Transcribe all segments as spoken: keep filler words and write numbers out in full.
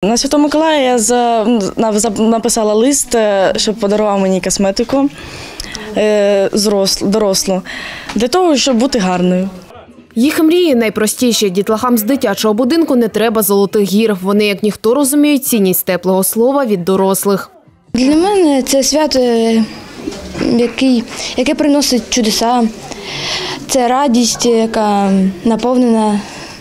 На Святого Миколая я за, написала лист, щоб подарував мені косметику дорослу, для того, щоб бути гарною. Їх мрії найпростіші. Дітлахам з дитячого будинку не треба золотих гір. Вони, як ніхто, розуміють цінність теплого слова від дорослих. Для мене це свято, який, яке приносить чудеса. Це радість, яка наповнена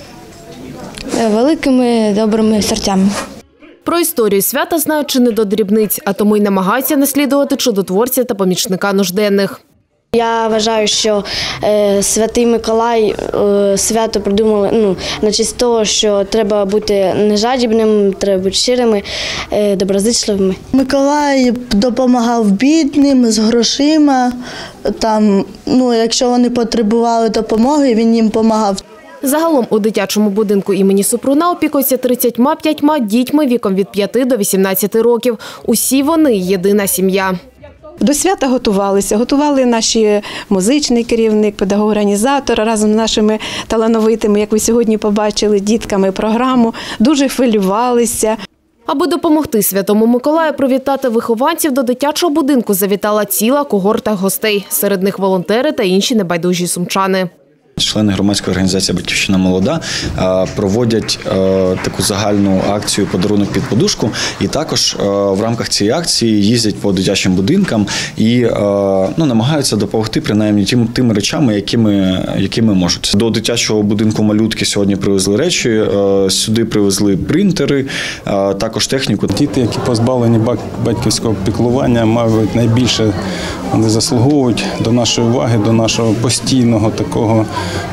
великими добрими серцями. Про історію свята знають чи не до дрібниць, а тому й намагаються наслідувати чудотворця та помічника нужденних. Я вважаю, що е, Святий Миколай е, свято придумали ну, на честь того, що треба бути нежадібним, треба бути щирими, е, доброзичливими. Миколай допомагав бідним з грошима. Там, ну, якщо вони потребували допомоги, він їм допомагав. Загалом у дитячому будинку імені Супруна опікуються тридцятьма п'ятьма дітьми віком від п'яти до вісімнадцяти років. Усі вони – єдина сім'я. До свята готувалися. Готували наші музичний керівник, педагог-організатор разом з нашими талановитими, як ви сьогодні побачили, дітками програму. Дуже хвилювалися. Аби допомогти Святому Миколаю привітати вихованців, до дитячого будинку завітала ціла когорта гостей. Серед них волонтери та інші небайдужі сумчани. Члени громадської організації «Батьківщина молода» проводять таку загальну акцію «Подарунок під подушку». І також в рамках цієї акції їздять по дитячим будинкам і ну, намагаються допомогти принаймні тим, тими речами, якими, якими можуть. До дитячого будинку малютки сьогодні привезли речі, сюди привезли принтери, також техніку. Діти, які позбавлені батьківського піклування, мабуть, найбільше вони заслуговують до нашої уваги, до нашого постійного такого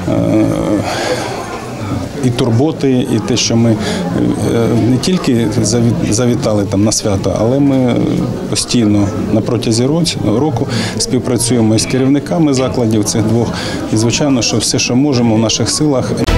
і турботи, і те, що ми не тільки завітали там на свято, але ми постійно на протязі року співпрацюємо із керівниками закладів цих двох. І, звичайно, що все, що можемо в наших силах.